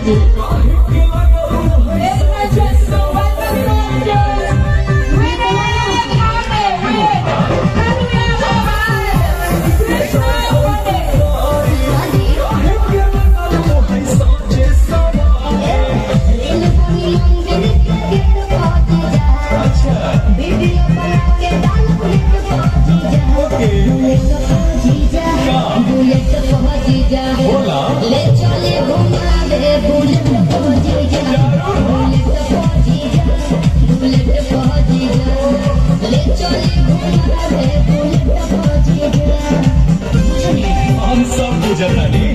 ले चले घुमा दे बुलेट पहुंची जा, बुलेट पहुंची जा, बुलेट पहुंची जा, ले चले घुमा दे बुलेट पहुंची जा। हम सब बुझता नहीं।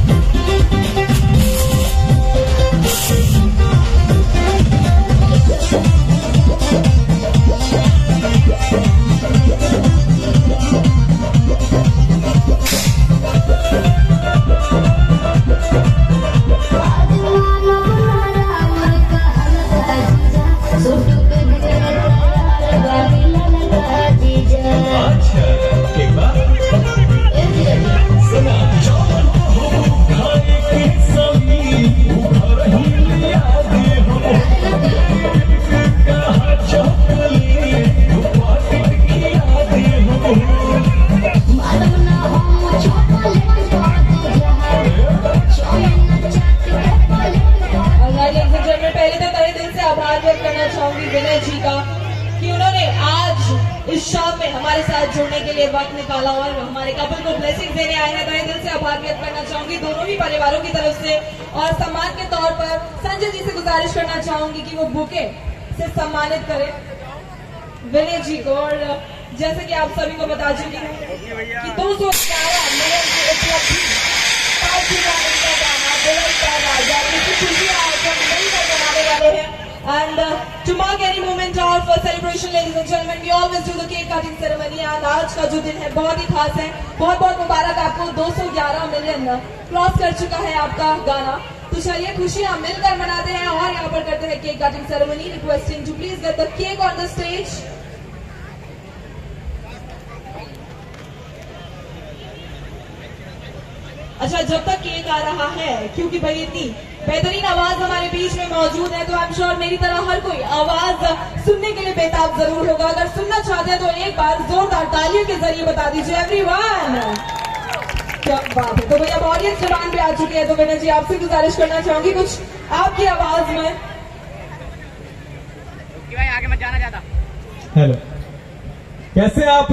विनय जी का कि उन्होंने आज इस शो में हमारे साथ जुड़ने के लिए वक्त निकाला और हमारे कपल को ब्लेसिंग देने आए हैं। तहे दिल से आभार व्यक्त करना चाहूंगी दोनों ही परिवारों की तरफ से और सम्मान के तौर पर संजय जी से गुजारिश करना चाहूंगी कि वो बुके से सम्मानित करें विनय जी को। और जैसे कि आप सभी को बता चुकी हूँ कि 211 मिलियन की उपलब्धि And to mark any moment of celebration, ladies and gentlemen, we always do the cake cutting ceremony. And आज का जो दिन है बहुत ही खास है। बहुत बहुत मुबारक आपको। 211 मिलियन क्रॉस कर चुका है आपका गाना। तो चलिए खुशियां मिलकर मनाते हैं और यहाँ पर करते हैं cake cutting ceremony. Requesting to please get the cake on the stage. अच्छा, जब तक केक आ रहा है, क्योंकि भाई इतनी बेहतरीन आवाज हमारे बीच में मौजूद है, तो आई एम श्योर मेरी तरह हर कोई आवाज सुनने के लिए बेताब जरूर होगा। अगर सुनना चाहते हैं तो एक बार जोरदार तालियों के जरिए बता दीजिए एवरीवन। क्या बात है। तो भैया ऑडियंस जबान पे आ चुकी है, तो विनय जी आपसे गुजारिश करना चाहूंगी कुछ आपकी आवाज में। भाई आगे मत जाना ज्यादा। हेलो, कैसे आप?